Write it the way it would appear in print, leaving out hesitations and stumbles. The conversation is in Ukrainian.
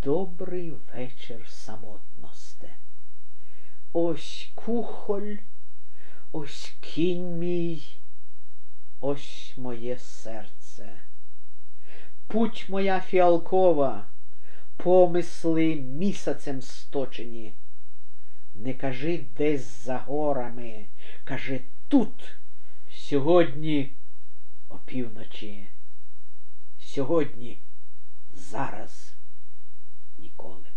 добрий вечір самотносте. Ось кухоль, ось кінь мій, ось моє серце. Путь моя фіалкова, помисли місяцем сточені. Не кажи десь за горами, кажи тут, сьогодні опівночі. Сьогодні, зараз, ніколи.